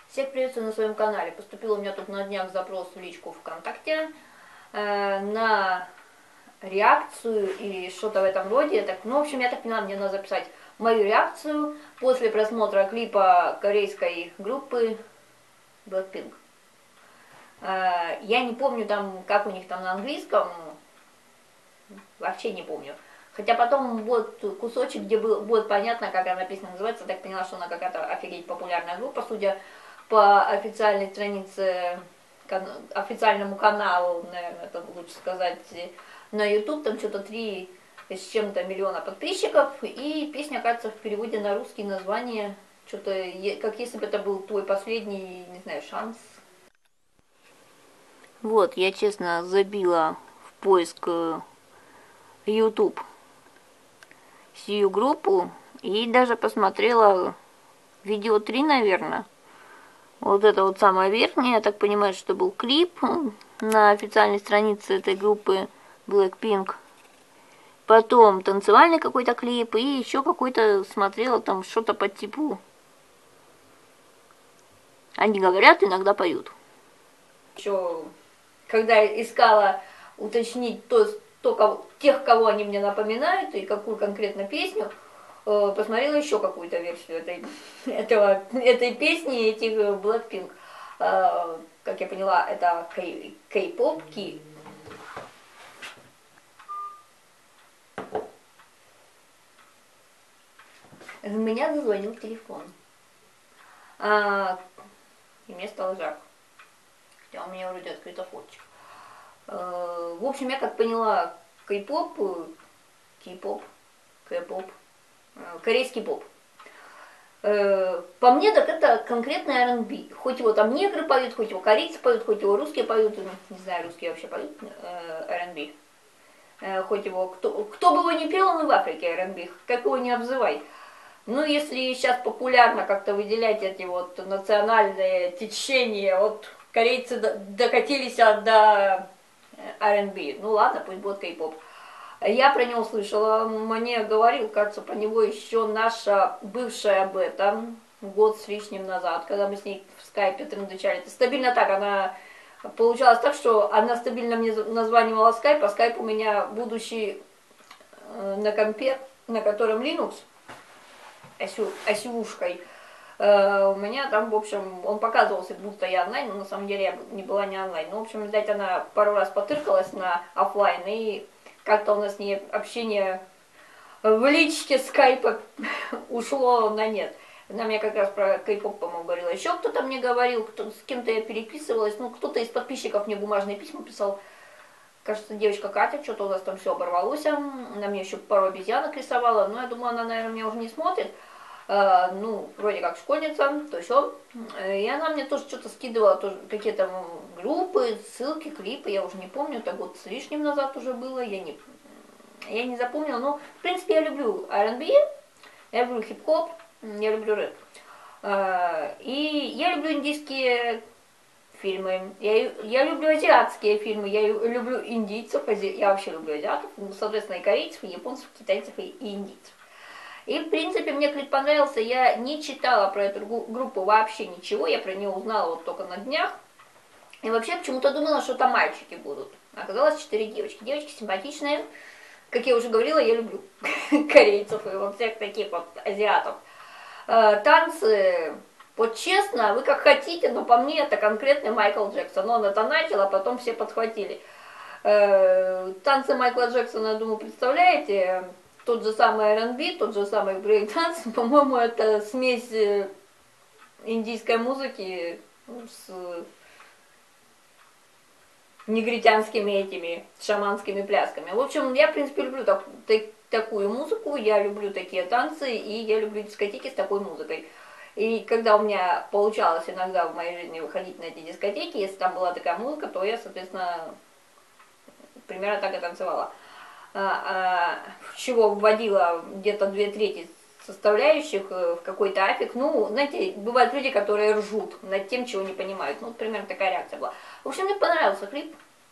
Всех приветствую на своем канале. Поступил у меня тут на днях запрос в личку ВКонтакте на реакцию или что-то в этом роде. Так, ну, в общем, я так поняла, мне надо записать мою реакцию после просмотра клипа корейской группы Blackpink. Я не помню там, как у них там на английском, вообще не помню. Хотя потом будет кусочек, где будет понятно, как она песня называется. Так поняла, что она какая-то офигеть популярная группа, судя по официальной странице, официальному каналу, наверное, это лучше сказать, на YouTube, там что-то 3 с чем-то миллиона подписчиков, и песня, кажется, в переводе на русский название, что-то, как если бы это был твой последний, не знаю, шанс. Вот, я честно забила в поиск YouTube сию группу и даже посмотрела видео 3, наверное. Вот это вот самое верхнее, я так понимаю, что был клип на официальной странице этой группы Blackpink. Потом танцевальный какой-то клип и еще какой-то смотрела там что-то по типу. Они говорят, иногда поют. Еще, когда искала уточнить тех, кого они мне напоминают и какую конкретно песню, посмотрела еще какую-то версию этой песни, этих Blackpink. Как я поняла, это K-pop. В меня зазвонил телефон. И мне стало жарко. Хотя у меня вроде открыта фоточка. В общем, я как поняла, K-pop, корейский поп. По мне, так это конкретный R&B. Хоть его там негры поют, хоть его корейцы поют, хоть его русские поют. Не знаю, русские вообще поют R&B. Хоть его, кто бы его ни пел, он и в Африке R&B. Как его не обзывай. Ну, если сейчас популярно как-то выделять эти вот национальные течения, вот корейцы докатились до R&B. Ну ладно, пусть будет кей-поп. Я про него слышала, мне говорил, кажется, про него еще наша бывшая бета год с лишним назад, когда мы с ней в скайпе трындычали. Это стабильно так, она получалось так, что она стабильно мне названивала скайп, а скайп у меня будущий на компе, на котором Linux, осюшкой. У меня там, в общем, он показывался, будто я онлайн, но на самом деле я не была не онлайн. Ну, в общем, видать, она пару раз потыркалась на офлайн, и как-то у нас с ней общение в личке скайпа ушло на нет. Она мне как раз про кей-поп, по-моему, говорила. Еще кто-то мне говорил, с кем-то я переписывалась, ну, кто-то из подписчиков мне бумажные письма писал. Кажется, девочка Катя, что-то у нас там все оборвалось. Она мне еще пару обезьянок рисовала, но я думаю, она, наверное, меня уже не смотрит. Ну, вроде как школьница, то все. И она мне тоже что-то скидывала, тоже какие-то группы, ссылки, клипы, я уже не помню, это год с лишним назад уже было, я не запомнила, но, в принципе, я люблю R&B, я люблю хип-хоп, я люблю рэп. И я люблю индийские фильмы, я люблю азиатские фильмы, я люблю индийцев, я вообще люблю азиатов, соответственно, и корейцев, и японцев, и китайцев, и индийцев. И, в принципе, мне клип понравился, я не читала про эту группу вообще ничего, я про нее узнала вот только на днях. И вообще почему-то думала, что там мальчики будут. Оказалось 4 девочки. Девочки симпатичные. Как я уже говорила, я люблю корейцев и вот всех таких вот азиатов. Танцы, вот честно, вы как хотите, но по мне это конкретный Майкл Джексон. Он это начал, а потом все подхватили. Танцы Майкла Джексона, думаю, представляете? Тот же самый R&B, тот же самый брейк-данс, по-моему, это смесь индийской музыки с негритянскими этими шаманскими плясками. В общем, я, в принципе, люблю такую музыку, я люблю такие танцы, и я люблю дискотеки с такой музыкой. И когда у меня получалось иногда в моей жизни выходить на эти дискотеки, если там была такая музыка, то я, соответственно, примерно так и танцевала. Чего вводила где-то 2/3 составляющих в какой-то аффект. Ну, знаете, бывают люди, которые ржут над тем, чего не понимают. Ну, примерно такая реакция была. В общем, мне понравился клип.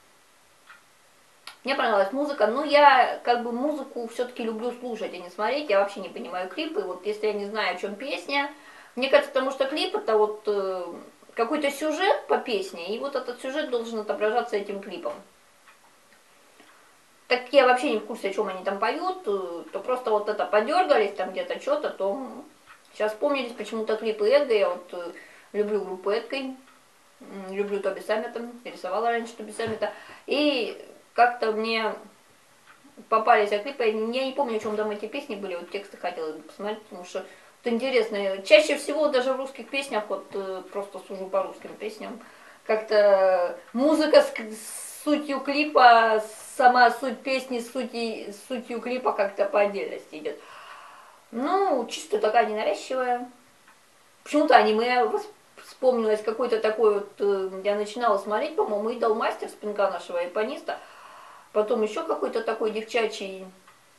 Мне понравилась музыка. Но я как бы музыку все-таки люблю слушать, а не смотреть. Я вообще не понимаю клипы. Вот если я не знаю, о чем песня, Мне кажется, потому что клип это вот какой-то сюжет по песне, и вот этот сюжет должен отображаться этим клипом. Так я вообще не в курсе, о чем они там поют, то просто вот это подергались там где-то что-то, то сейчас вспомнились почему-то клипы Эдга, я вот люблю группу Эдгой, люблю Тоби Саммета, рисовала раньше Тоби Саммета, и как-то мне попались клипы, я не помню, о чем там эти песни были, вот тексты хотела бы посмотреть, потому что это интересно. Чаще всего даже в русских песнях, вот просто сужу по русским песням, как-то музыка с сутью клипа, сама суть песни с сутью клипа как-то по отдельности идет. Ну, чисто такая ненавязчивая. Почему-то аниме вспомнилось какой-то такой вот, я начинала смотреть, по-моему, Идол Мастер Спинка нашего япониста, потом еще какой-то такой девчачий,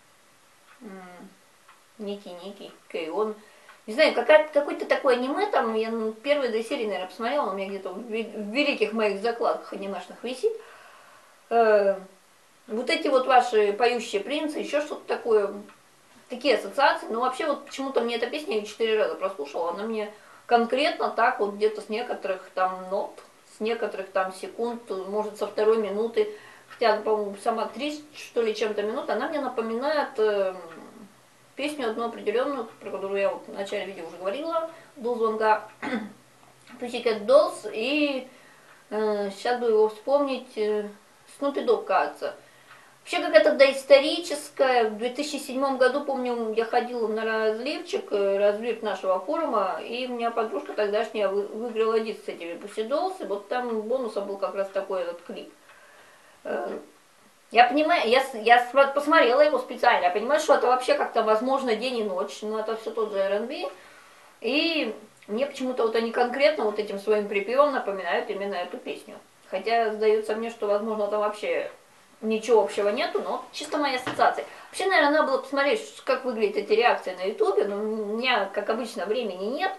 некий Кейон. Не знаю, какой-то такой аниме, там, я первые 2 серии, наверное, посмотрела, он у меня где-то в великих моих закладках анимешных висит. Вот эти вот ваши поющие принцы, еще что-то такое, такие ассоциации. Но вообще вот почему-то мне эта песня, я 4 раза прослушала, она мне конкретно так вот где-то с некоторых там нот, с некоторых там секунд, может со 2 минуты, хотя, по-моему, сама 3, что ли, чем-то минут, она мне напоминает песню одну определенную, про которую я вот в начале видео уже говорила, Dolls Ванга, Pussycat Dolls, и сейчас бы его вспомнить, Snoopy Dogg, кажется. Вообще какая-то доисторическая. В 2007 году, помню, я ходила на разливчик, разлив нашего форума, и у меня подружка тогдашняя выиграла диск с этими Pussy Dolls, и вот там бонусом был как раз такой этот клип. Я понимаю, я посмотрела его специально, я понимаю, что это вообще как-то возможно день и ночь, но это все тот же R&B, и мне почему-то вот они конкретно вот этим своим припевом напоминают именно эту песню. Хотя сдается мне, что возможно там вообще ничего общего нету, но чисто моя ассоциация. Вообще, наверное, надо было посмотреть, как выглядят эти реакции на ютубе, но у меня, как обычно, времени нет.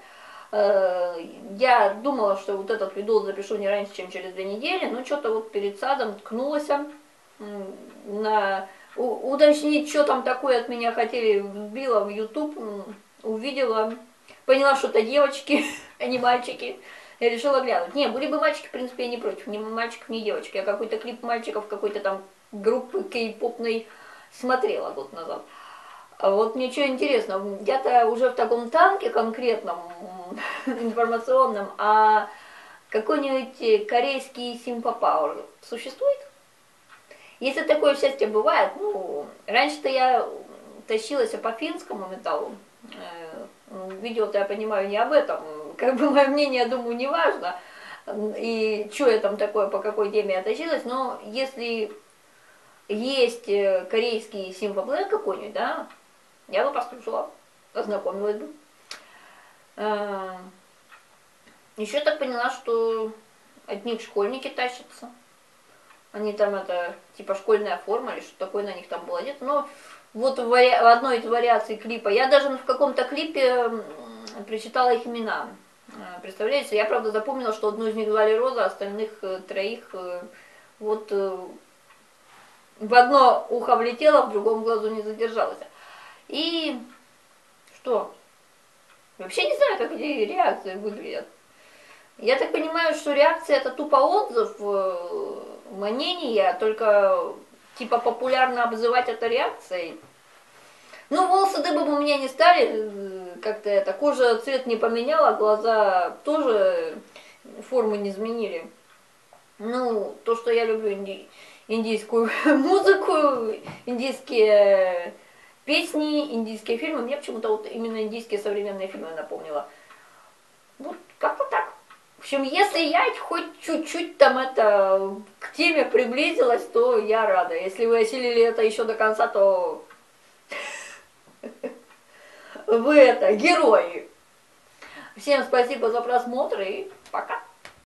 Я думала, что вот этот видос запишу не раньше, чем через 2 недели, но что-то вот перед садом ткнулась на уточнить, что там такое от меня хотели, вбила в YouTube, увидела, поняла, что это девочки, а не мальчики. Я решила глянуть. Не, были бы мальчики, в принципе, я не против. Ни мальчиков, ни девочек. Я какой-то клип мальчиков какой-то там группы кей-попной смотрела год назад. А вот мне что интересно, я-то уже в таком танке конкретном, информационном, а какой-нибудь корейский симпа-пауэр существует? Если такое счастье бывает, ну, раньше-то я тащилась по финскому металлу, видео-то я понимаю не об этом, как бы мое мнение, я думаю, не важно, и что я там такое, по какой теме я тащилась, но если есть корейский симфоплей какой-нибудь, да, я бы послушала, ознакомилась бы. Еще так поняла, что от них школьники тащатся. Они там это, типа школьная форма или что такое на них там было одето. Но вот в одной из вариаций клипа, я даже в каком-то клипе прочитала их имена. Представляете, я правда запомнила, что одну из них звали Роза, а остальных 3 вот в одно ухо влетело, в другом глазу не задержалось. И что? Вообще не знаю, как эти реакции выглядят. Я так понимаю, что реакция это тупо отзыв, мнение, только типа популярно обзывать это реакцией. Ну, волосы дыбом у меня не стали, как-то это, кожа цвет не поменяла, глаза тоже формы не изменили. Ну, то, что я люблю индийскую музыку, индийские песни, индийские фильмы, мне почему-то вот именно индийские современные фильмы напомнило. Вот как-то так. В общем, если я хоть чуть-чуть там это к теме приблизилась, то я рада. Если вы осилили это еще до конца, то вы это, герои. Всем спасибо за просмотр и